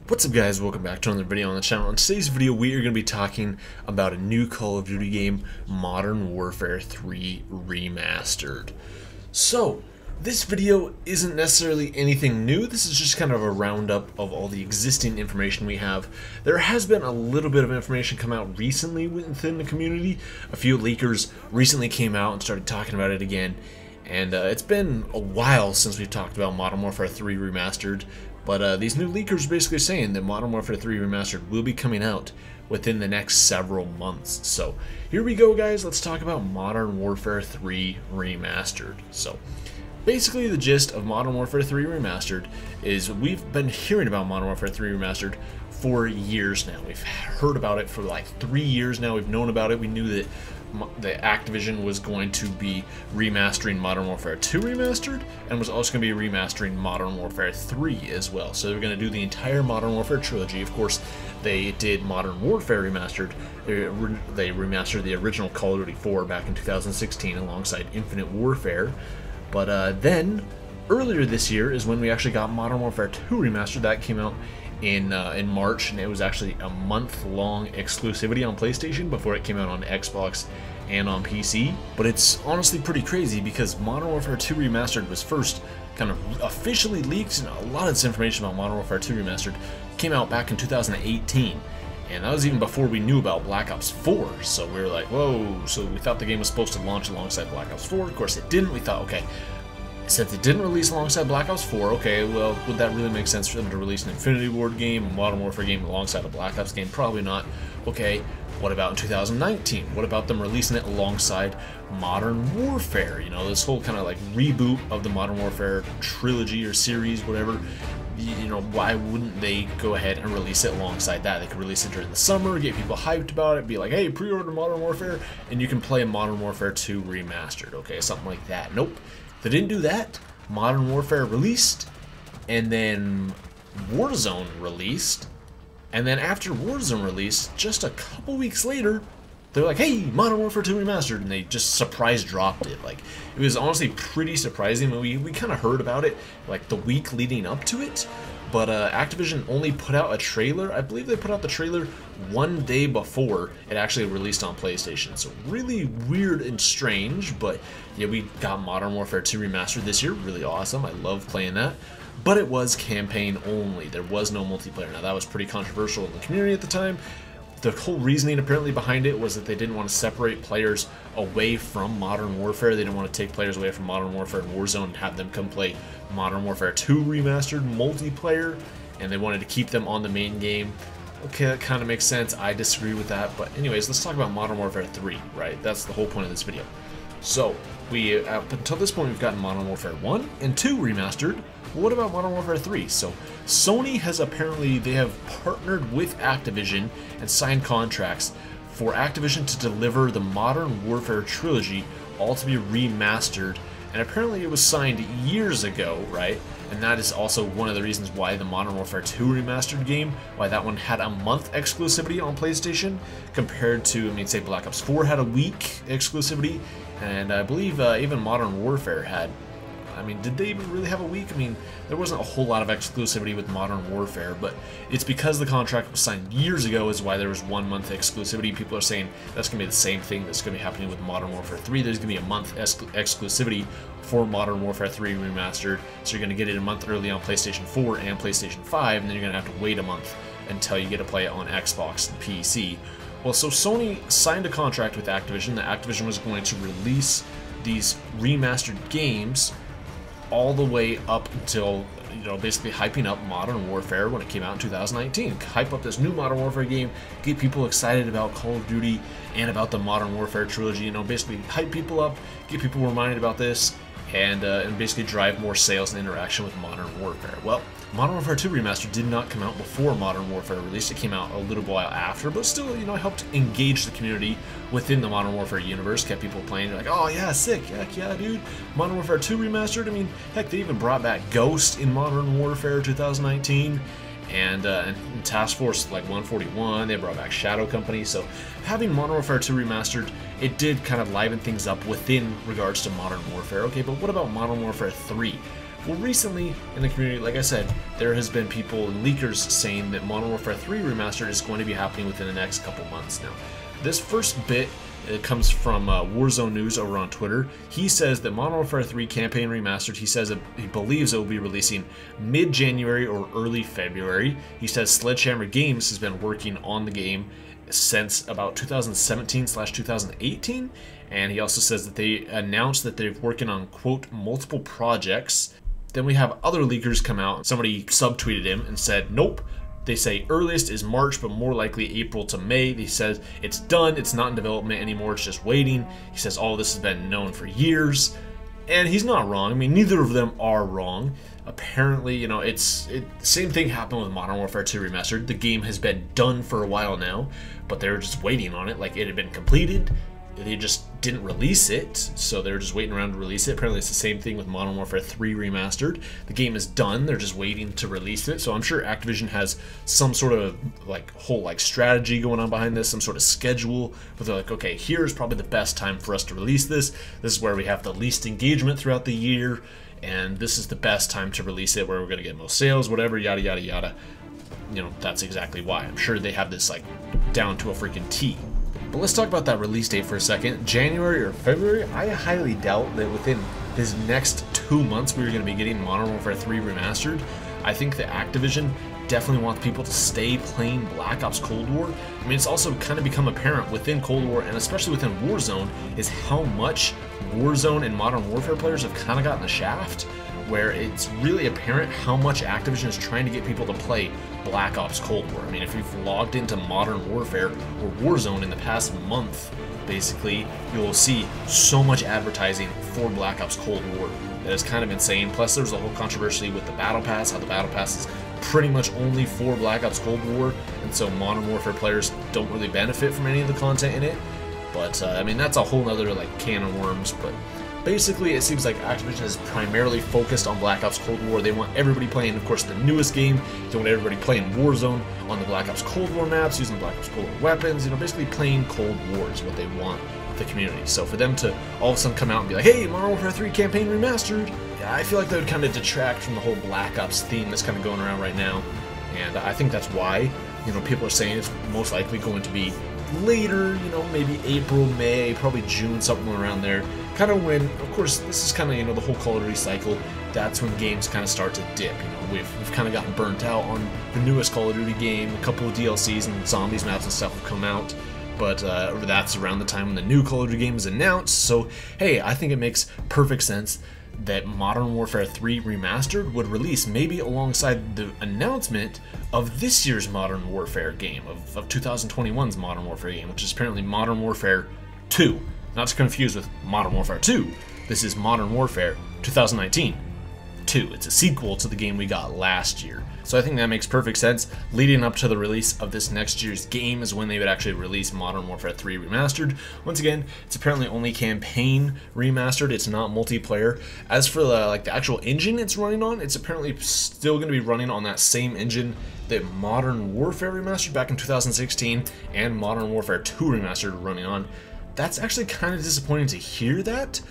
What's up guys, welcome back to another video on the channel. In today's video we are going to be talking about a new Call of Duty game, Modern Warfare 3 Remastered. So, this video isn't necessarily anything new, this is just kind of a roundup of all the existing information we have. There has been a little bit of information come out recently within the community. A few leakers recently came out and started talking about it again. And it's been a while since we've talked about Modern Warfare 3 Remastered, but these new leakers are basically saying that Modern Warfare 3 Remastered will be coming out within the next several months. So here we go guys, let's talk about Modern Warfare 3 Remastered. So basically the gist of Modern Warfare 3 Remastered is we've been hearing about Modern Warfare 3 Remastered for years now. We've heard about it for like 3 years now, we've known about it, we knew that Activision was going to be remastering Modern Warfare 2 Remastered and was also going to be remastering Modern Warfare 3 as well. So they're going to do the entire Modern Warfare trilogy. Of course, they did Modern Warfare Remastered. They remastered the original Call of Duty 4 back in 2016 alongside Infinite Warfare. But then, earlier this year is when we actually got Modern Warfare 2 Remastered. That came out in March, and it was actually a month-long exclusivity on PlayStation before it came out on Xbox and on PC. But it's honestly pretty crazy because Modern Warfare 2 Remastered was first kind of officially leaked, and a lot of this information about Modern Warfare 2 Remastered came out back in 2018. And that was even before we knew about Black Ops 4, so we were like, whoa, so we thought the game was supposed to launch alongside Black Ops 4, of course it didn't. We thought, okay, since it didn't release alongside Black Ops 4, okay, well, would that really make sense for them to release an Infinity Ward game, a Modern Warfare game alongside a Black Ops game? Probably not. Okay, what about in 2019? What about them releasing it alongside Modern Warfare? You know, this whole kind of like reboot of the Modern Warfare trilogy or series, whatever. You know, why wouldn't they go ahead and release it alongside that? They could release it during the summer, get people hyped about it, be like, hey, pre-order Modern Warfare, and you can play Modern Warfare 2 Remastered, okay, something like that. Nope. They didn't do that. Modern Warfare released, and then Warzone released, and then after Warzone released, just a couple weeks later, they're like, hey, Modern Warfare 2 Remastered, and they just surprise dropped it. Like, it was honestly pretty surprising. We kind of heard about it like the week leading up to it, but Activision only put out a trailer. I believe they put out the trailer one day before it actually released on PlayStation. So really weird and strange, but yeah, we got Modern Warfare 2 Remastered this year. Really awesome. I love playing that. But it was campaign only. There was no multiplayer. Now that was pretty controversial in the community at the time. The whole reasoning apparently behind it was that they didn't want to separate players away from Modern Warfare. They didn't want to take players away from Modern Warfare and Warzone and have them come play Modern Warfare 2 Remastered multiplayer, and they wanted to keep them on the main game. Okay, that kind of makes sense. I disagree with that, but anyways, let's talk about Modern Warfare 3, right? That's the whole point of this video. So, up until this point, we've gotten Modern Warfare 1 and 2 Remastered. Well, what about Modern Warfare 3? So, Sony has apparently, they have partnered with Activision and signed contracts for Activision to deliver the Modern Warfare trilogy, all to be remastered. And apparently it was signed years ago, right? And that is also one of the reasons why the Modern Warfare 2 Remastered game, why that one had a month exclusivity on PlayStation, compared to, I mean, say Black Ops 4 had a week exclusivity, and I believe even Modern Warfare had, I mean, did they even really have a week? I mean, there wasn't a whole lot of exclusivity with Modern Warfare, but it's because the contract was signed years ago is why there was 1 month exclusivity. People are saying that's going to be the same thing that's going to be happening with Modern Warfare 3. There's going to be a month exclusivity for Modern Warfare 3 Remastered, so you're going to get it a month early on PlayStation 4 and PlayStation 5, and then you're going to have to wait a month until you get to play it on Xbox and PC. Well, so Sony signed a contract with Activision that Activision was going to release these remastered games all the way up until, you know, basically hyping up Modern Warfare when it came out in 2019. Hype up this new Modern Warfare game, get people excited about Call of Duty and about the Modern Warfare trilogy, you know, basically hype people up, get people reminded about this, and basically drive more sales and interaction with Modern Warfare. Well, Modern Warfare 2 Remastered did not come out before Modern Warfare released. It came out a little while after, but still, you know, it helped engage the community within the Modern Warfare universe, kept people playing. They're like, oh yeah, sick, heck yeah, dude. Modern Warfare 2 Remastered, I mean, heck, they even brought back Ghost in Modern Warfare 2019. And Task Force like 141, they brought back Shadow Company, so having Modern Warfare 2 Remastered, it did kind of liven things up within regards to Modern Warfare. Okay, but what about Modern Warfare 3? Well, recently in the community, like I said, there has been people and leakers saying that Modern Warfare 3 Remastered is going to be happening within the next couple months. Now, this first bit, it comes from Warzone News over on Twitter. He says that Modern Warfare 3 Campaign Remastered, he says he believes it will be releasing mid-January or early February. He says Sledgehammer Games has been working on the game since about 2017/2018, and he also says that they announced that they're working on, quote, multiple projects. Then we have other leakers come out. Somebody subtweeted him and said, nope. They say earliest is March, but more likely April to May. He says it's done, it's not in development anymore, it's just waiting. He says all this has been known for years, and he's not wrong. I mean, neither of them are wrong. Apparently, you know, same thing happened with Modern Warfare 2 Remastered. The game has been done for a while now, but they were just waiting on it. Like, it had been completed, they just didn't release it, so they were just waiting around to release it. Apparently it's the same thing with Modern Warfare 3 Remastered. The game is done, they're just waiting to release it. So I'm sure Activision has some sort of whole strategy going on behind this, some sort of schedule where they're like, okay, here's probably the best time for us to release this. This is where we have the least engagement throughout the year, and this is the best time to release it, where we're going to get most sales, whatever, yada yada yada. You know, that's exactly why. I'm sure they have this down to a freaking T. But let's talk about that release date for a second. January or February, I highly doubt that within this next 2 months we're going to be getting Modern Warfare 3 Remastered. I think that Activision definitely wants people to stay playing Black Ops Cold War. I mean, it's also kind of become apparent within Cold War, and especially within Warzone, is how much Warzone and Modern Warfare players have kind of gotten the shaft, where it's really apparent how much Activision is trying to get people to play Black Ops Cold War. I mean, if you've logged into Modern Warfare or Warzone in the past month, basically, you'll see so much advertising for Black Ops Cold War that is kind of insane. Plus, there's a whole controversy with the Battle Pass, how the Battle Pass is pretty much only for Black Ops Cold War, and so Modern Warfare players don't really benefit from any of the content in it. But, I mean, that's a whole other, can of worms, but basically, it seems like Activision is primarily focused on Black Ops Cold War. They want everybody playing, of course, the newest game. They want everybody playing Warzone on the Black Ops Cold War maps, using Black Ops Cold War weapons, you know, basically playing Cold War is what they want the community. So for them to all of a sudden come out and be like, hey, Modern Warfare 3 Campaign Remastered, yeah, I feel like that would kind of detract from the whole Black Ops theme that's kind of going around right now. And I think that's why, you know, people are saying it's most likely going to be later, you know, maybe April, May, probably June, something around there. Kind of when, of course, this is kind of, you know, the whole Call of Duty cycle. That's when games kind of start to dip. You know, we've kind of gotten burnt out on the newest Call of Duty game. A couple of DLCs and zombies maps and stuff have come out, but that's around the time when the new Call of Duty game is announced. So, hey, I think it makes perfect sense that Modern Warfare 3 Remastered would release maybe alongside the announcement of this year's Modern Warfare game, of 2021's Modern Warfare game, which is apparently Modern Warfare 2. Not to confuse with Modern Warfare 2. This is Modern Warfare 2019 2. It's a sequel to the game we got last year. So I think that makes perfect sense. Leading up to the release of this next year's game is when they would actually release Modern Warfare 3 Remastered. Once again, it's apparently only campaign remastered. It's not multiplayer. As for the actual engine it's running on, it's apparently still going to be running on that same engine that Modern Warfare Remastered back in 2016 and Modern Warfare 2 Remastered were running on. That's actually kind of disappointing to hear that,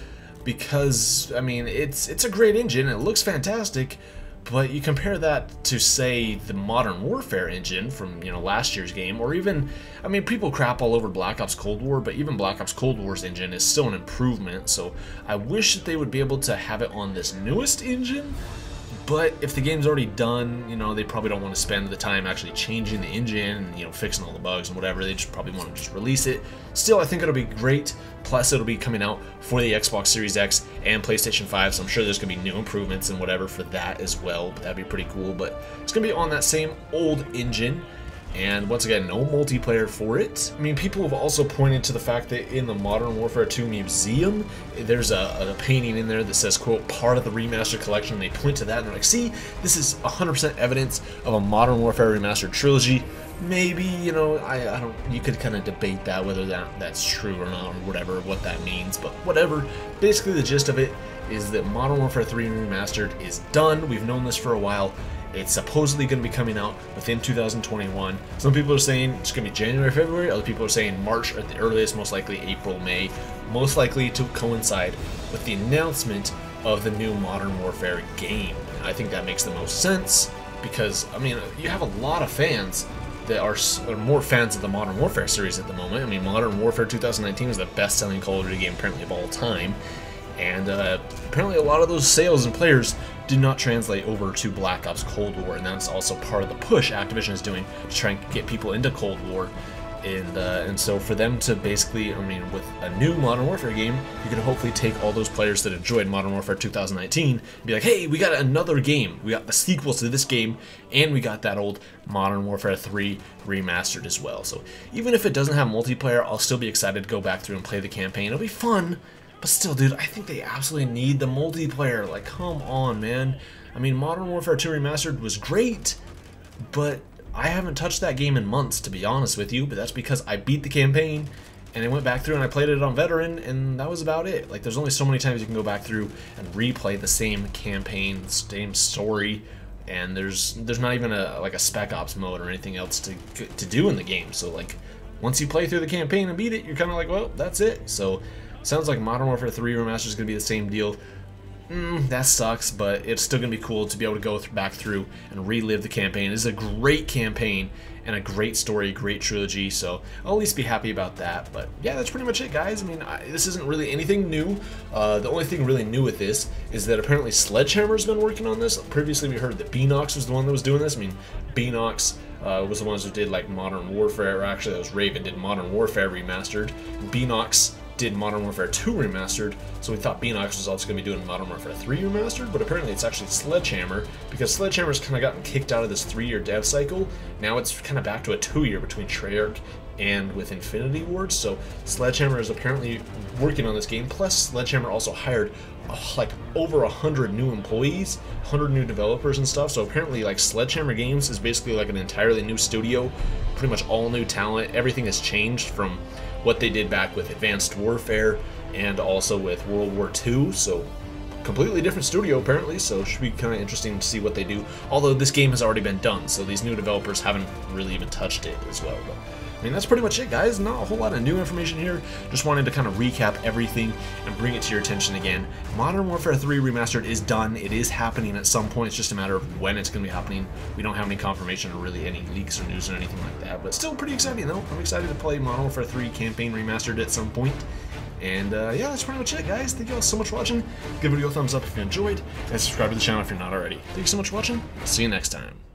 because I mean it's a great engine, it looks fantastic, but you compare that to, say, the Modern Warfare engine from, you know, last year's game, or even, I mean, people crap all over Black Ops Cold War, but even Black Ops Cold War's engine is still an improvement. So I wish that they would be able to have it on this newest engine. But if the game's already done, you know, they probably don't want to spend the time actually changing the engine and, you know, fixing all the bugs and whatever. They just probably want to just release it. Still, I think it'll be great. Plus, it'll be coming out for the Xbox Series X and PlayStation 5, so I'm sure there's going to be new improvements and whatever for that as well. But that'd be pretty cool. But it's going to be on that same old engine. And once again, no multiplayer for it. I mean, people have also pointed to the fact that in the Modern Warfare 2 museum, there's a painting in there that says, quote, part of the remastered collection. They point to that and they're like, see, this is 100% evidence of a Modern Warfare remastered trilogy. Maybe, you know, I don't, you could kind of debate that, whether that's true or not, or whatever, what that means, but whatever. Basically, the gist of it is that Modern Warfare 3 Remastered is done. We've known this for a while. It's supposedly going to be coming out within 2021. Some people are saying it's going to be January, February. Other people are saying March at the earliest, most likely April, May. Most likely to coincide with the announcement of the new Modern Warfare game. I think that makes the most sense because, I mean, you have a lot of fans that are more fans of the Modern Warfare series at the moment. I mean, Modern Warfare 2019 is the best-selling Call of Duty game apparently of all time, and apparently a lot of those sales and players did not translate over to Black Ops Cold War, and that's also part of the push Activision is doing to try and get people into Cold War. And so for them to basically, I mean, with a new Modern Warfare game, you can hopefully take all those players that enjoyed Modern Warfare 2019 and be like, hey, we got another game. We got the sequels to this game, and we got that old Modern Warfare 3 remastered as well. So even if it doesn't have multiplayer, I'll still be excited to go back through and play the campaign. It'll be fun, but still, dude, I think they absolutely need the multiplayer. Like, come on, man. I mean, Modern Warfare 2 Remastered was great, but I haven't touched that game in months, to be honest with you, but that's because I beat the campaign, and I went back through and I played it on Veteran, and that was about it. Like, there's only so many times you can go back through and replay the same campaign, the same story, and there's not even like a Spec Ops mode or anything else to do in the game. So, like, once you play through the campaign and beat it, you're kind of like, well, that's it. So, sounds like Modern Warfare 3 Remastered is going to be the same deal. That sucks, but it's still going to be cool to be able to go back through and relive the campaign. It's a great campaign and a great story, great trilogy, so I'll at least be happy about that. But yeah, that's pretty much it, guys. I mean, this isn't really anything new. The only thing really new with this is that apparently Sledgehammer's been working on this. Previously, we heard that Beenox was the one that was doing this. I mean, Beenox was the ones who did like Modern Warfare, or actually that was Raven did Modern Warfare Remastered. Beenox did Modern Warfare 2 Remastered, so we thought Beenox was also going to be doing Modern Warfare 3 Remastered, but apparently it's actually Sledgehammer, because Sledgehammer's kind of gotten kicked out of this 3-year dev cycle. Now it's kind of back to a 2-year between Treyarch and with Infinity Ward, so Sledgehammer is apparently working on this game, plus Sledgehammer also hired like over 100 new employees, 100 new developers and stuff, so apparently like Sledgehammer Games is basically like an entirely new studio, pretty much all new talent. Everything has changed from what they did back with Advanced Warfare and also with World War II, so completely different studio apparently, so it should be kind of interesting to see what they do, although this game has already been done, so these new developers haven't really even touched it as well. But I mean, that's pretty much it, guys. Not a whole lot of new information here. Just wanted to kind of recap everything and bring it to your attention again. Modern Warfare 3 Remastered is done. It is happening at some point. It's just a matter of when it's going to be happening. We don't have any confirmation or really any leaks or news or anything like that, but still pretty exciting, though. I'm excited to play Modern Warfare 3 Campaign Remastered at some point. And yeah, that's pretty much it, guys. Thank you all so much for watching. Give the video a thumbs up if you enjoyed, and subscribe to the channel if you're not already. Thank you so much for watching. See you next time.